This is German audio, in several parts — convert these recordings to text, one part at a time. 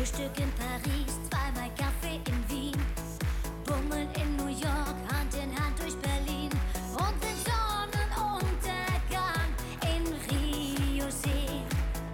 Frühstück in Paris, zweimal Kaffee in Wien, Bummeln in New York, Hand in Hand durch Berlin und den Sonnenuntergang in Rio sehen.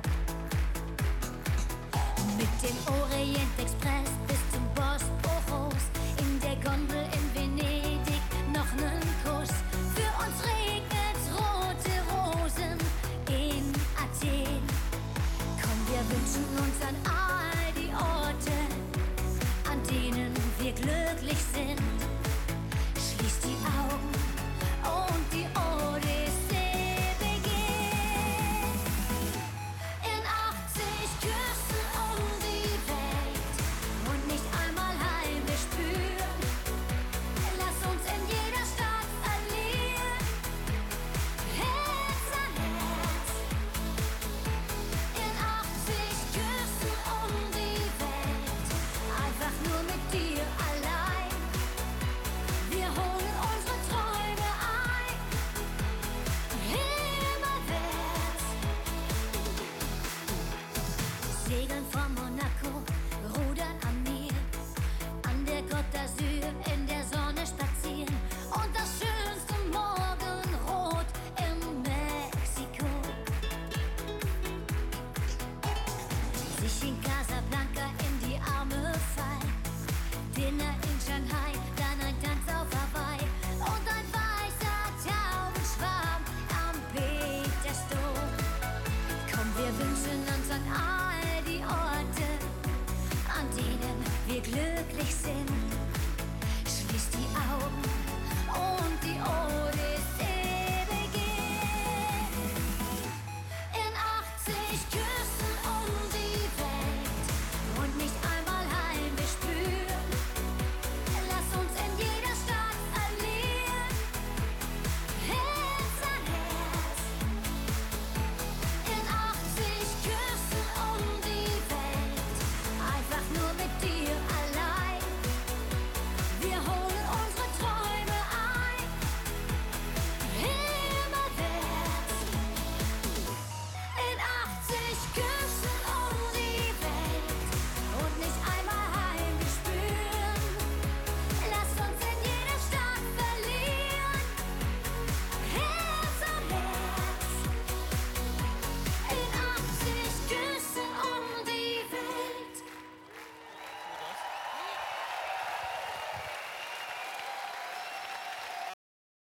Mit dem Orient Express bis zum Bosporus, in der Gondel in Venedig noch nen Kuss. Für uns regnet's rote Rosen in Athen. Komm, wir wünschen uns an all die Orte, an denen wir glücklich sind. Schließ die Augen und die Odyssee beginnt. In 80 Küssen um die Welt und nicht einmal heimisch spüren. Lass uns in jeder Stadt verlieren, Herz an Herz. In 80 Küssen um die Welt, einfach nur mit dir allein. Wir holen unsere Träume ein, himmelwärts. Segeln von Monaco, rudern am Nil, an der Côte d'Azur in der Sonne spazieren und das schönste Morgenrot in Mexiko. Sich in Casablanca in die Arme fallen, Dinner in Shanghai, dann ein Tanz auf Hawaii und ein weißer Taubenschwarm am Petersdom. Komm, wir wünschen uns an all die Orte, an denen wir glücklich sind. Schließ die Augen und die Ohren.